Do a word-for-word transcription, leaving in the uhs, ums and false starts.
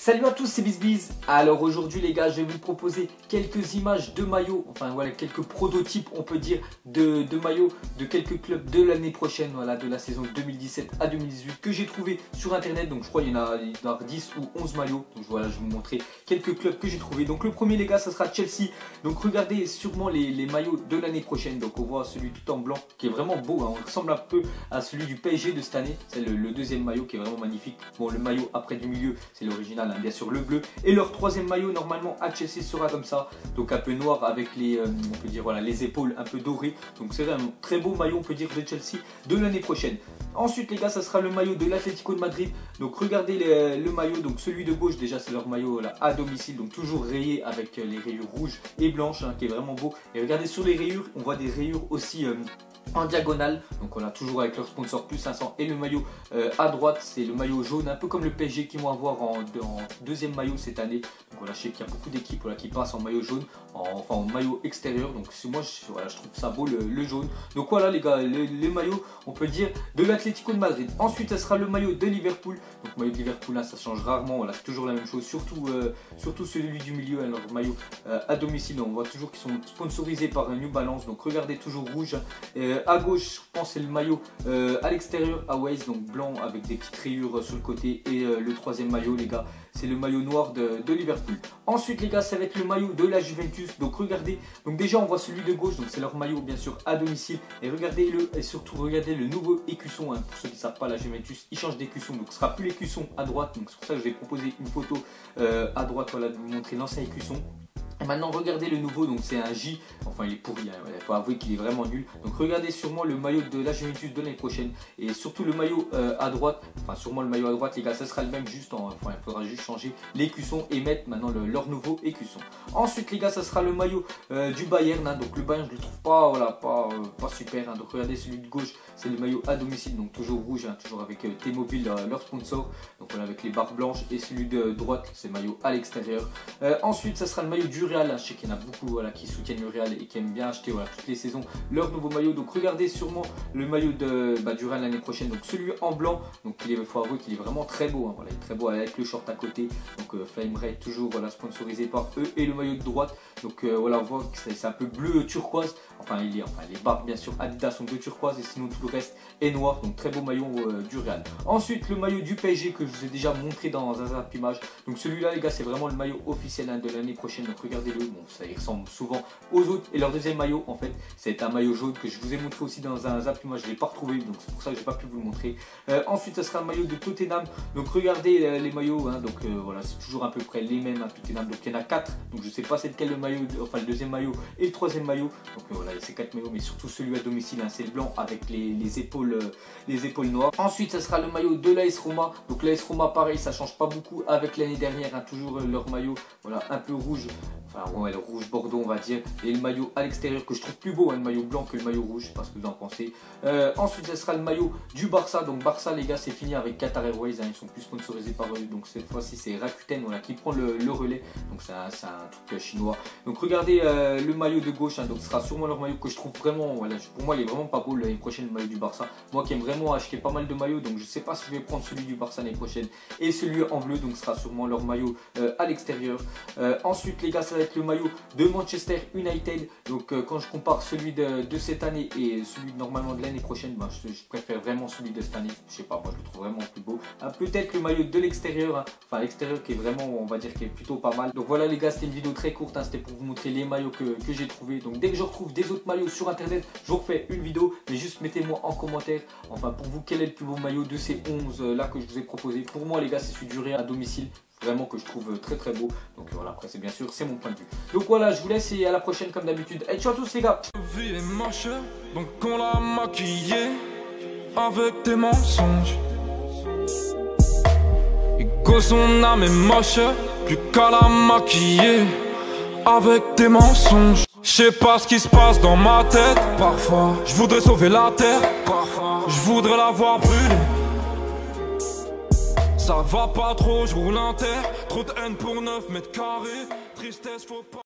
Salut à tous, c'est BizBiz. Alors aujourd'hui les gars, je vais vous proposer quelques images de maillots, enfin voilà, quelques prototypes on peut dire de, de maillots de quelques clubs de l'année prochaine, voilà, de la saison deux mille dix-sept à deux mille dix-huit que j'ai trouvé sur internet. Donc je crois qu'il y en a, il y en a dix ou onze maillots. Donc voilà, je vais vous montrer quelques clubs que j'ai trouvé. Donc le premier les gars, ça sera Chelsea. Donc regardez sûrement les, les maillots de l'année prochaine. Donc on voit celui tout en blanc qui est vraiment beau, hein. On ressemble un peu à celui du P S G de cette année. C'est le, le deuxième maillot qui est vraiment magnifique. Bon, le maillot après du milieu, c'est l'original, bien sûr le bleu, et leur troisième maillot normalement à Chelsea sera comme ça, donc un peu noir avec les euh, on peut dire voilà les épaules un peu dorées. Donc c'est un très beau maillot on peut dire de Chelsea de l'année prochaine. Ensuite les gars, ça sera le maillot de l'Atlético de Madrid. Donc regardez les, le maillot, donc celui de gauche déjà c'est leur maillot là, à domicile, donc toujours rayé avec les rayures rouges et blanches, hein, qui est vraiment beau. Et regardez sur les rayures, on voit des rayures aussi euh, en diagonale, donc on a toujours avec leur sponsor plus cinq cents. Et le maillot euh, à droite c'est le maillot jaune, un peu comme le P S G qui vont avoir en, en deuxième maillot cette année. Donc voilà, je sais qu'il y a beaucoup d'équipes voilà, qui passent en maillot jaune, en, enfin en maillot extérieur. Donc moi je, voilà, je trouve ça beau le, le jaune. Donc voilà les gars, les, les maillots on peut dire de l'Atlético de Madrid. Ensuite ça sera le maillot de Liverpool. Donc maillot de Liverpool là, ça change rarement, voilà, c'est toujours la même chose, surtout, euh, surtout celui du milieu, hein, leur maillot euh, à domicile. On voit toujours qu'ils sont sponsorisés par New Balance. Donc regardez, toujours rouge. Euh, à gauche je pense c'est le maillot euh, à l'extérieur Airways, donc blanc avec des petites rayures sur le côté. Et euh, le troisième maillot les gars, c'est le maillot noir de, de Liverpool. Ensuite les gars, ça va être le maillot de la Juventus. Donc regardez, donc déjà on voit celui de gauche, donc c'est leur maillot bien sûr à domicile. Et regardez le, et surtout regardez le nouveau écusson, hein. Pour ceux qui ne savent pas, la Juventus il change d'écusson, donc ce sera plus l'écusson à droite. Donc c'est pour ça que je vais proposer une photo euh, à droite, voilà, de vous montrer l'ancien écusson. Et maintenant regardez le nouveau, donc c'est un J, enfin il est pourri, hein, il faut avouer qu'il est vraiment nul. Donc regardez sûrement le maillot de la Juventus de l'année prochaine, et surtout le maillot euh, à droite, enfin sûrement le maillot à droite les gars, ça sera le même, juste en, enfin il faudra juste changer l'écusson et mettre maintenant le, leur nouveau écusson. Ensuite les gars, ça sera le maillot euh, du Bayern, hein. Donc le Bayern je le trouve pas, voilà, pas, euh, pas super, hein. Donc regardez celui de gauche, c'est le maillot à domicile, donc toujours rouge, hein, toujours avec euh, T-Mobile, euh, leur sponsor, donc voilà avec les barres blanches. Et celui de droite c'est le maillot à l'extérieur. euh, Ensuite ça sera le maillot du Real, hein. Je sais qu'il y en a beaucoup voilà, qui soutiennent le Real et qui aiment bien acheter voilà, toutes les saisons leur nouveau maillot. Donc regardez sûrement le maillot de, bah, du Real l'année prochaine, donc celui en blanc. Donc il faut avouer qu'il est vraiment très beau, hein. Voilà, il est très beau avec le short à côté. Donc euh, Flame Ray toujours voilà, sponsorisé par eux. Et le maillot de droite, donc euh, voilà, on voit que c'est un peu bleu turquoise. Enfin, il est, enfin les barres bien sûr Adidas sont bleu turquoise, et sinon tout le reste est noir. Donc très beau maillot euh, du Real. Ensuite le maillot du P S G que je vous ai déjà montré dans un zap image. Donc celui-là les gars, c'est vraiment le maillot officiel, hein, de l'année prochaine. Donc regardez-le, bon ça y ressemble souvent aux autres. Et leur deuxième maillot en fait c'est un maillot jaune que je vous ai montré aussi dans un zap image. Je ne l'ai pas retrouvé, donc c'est pour ça que j'ai pas pu vous le montrer. euh, Ensuite ça sera un maillot de Tottenham. Donc regardez euh, les maillots, hein, donc euh, voilà, c'est toujours à peu près les mêmes, hein, Tottenham. Donc il y en a quatre, donc je sais pas c'est lequel le maillot, enfin le deuxième maillot et le troisième maillot. Donc euh, voilà, c'est quatre maillots, mais surtout celui à domicile, hein, c'est le blanc avec les, les épaules euh, les épaules noires. Ensuite ça sera le maillot de l'A S Roma. Donc l'A S Roma pareil, ça change pas beaucoup avec l'année dernière, hein, toujours euh, leur maillot voilà un peu rouge, enfin ouais, le rouge bordeaux on va dire. Et le maillot à l'extérieur que je trouve plus beau, hein, le maillot blanc que le maillot rouge, je sais pas ce que vous en pensez. euh, Ensuite ça sera le maillot du Barça. Donc Barça les gars, c'est fini avec Qatar Airways, hein, ils sont plus sponsorisés par eux. Donc cette fois-ci c'est Rakuten voilà, qui prend le, le relais. Donc c'est un, un truc chinois. Donc regardez euh, le maillot de gauche, hein, donc ce sera sûrement leur maillot que je trouve vraiment, voilà, pour moi il est vraiment pas beau l'année prochaine, le maillot du Barça. Moi qui aime vraiment acheter pas mal de maillots, donc je sais pas si je vais prendre celui du Barça l'année prochaine. Et celui en bleu, donc ce sera sûrement leur maillot euh, à l'extérieur. euh, Ensuite les gars, ça va être le maillot de Manchester United. Donc euh, quand je compare celui de, de cette année et celui normalement de l'année prochaine, ben, je, je préfère vraiment celui de cette année. Je sais pas, moi je le trouve vraiment plus beau. Ah, peut-être le maillot de l'extérieur, hein, enfin l'extérieur qui est vraiment, on va dire, qui est plutôt pas mal. Donc voilà les gars, c'était une vidéo très courte, hein, c'était pour vous montrer les maillots que, que j'ai trouvé. Donc dès que je retrouve des autres maillots sur internet, je vous refais une vidéo. Mais juste mettez-moi en commentaire, enfin pour vous, quel est le plus beau maillot de ces onze euh, là que je vous ai proposé. Pour moi les gars, c'est celui du Real à domicile, vraiment que je trouve très très beau. Donc voilà, après c'est bien sûr, c'est mon point de vue. Donc voilà, je vous laisse et à la prochaine comme d'habitude. Et ciao à tous les gars. Vie est moche, donc on l'a maquillée avec des mensonges. Et que son âme est moche, plus qu'à la maquiller avec des mensonges. Je sais pas ce qui se passe dans ma tête. Parfois, je voudrais sauver la terre. Parfois, je voudrais la voir brûler. Ça va pas trop, je roule un terre. Trop de haine pour neuf mètres carrés. Tristesse, faut pas.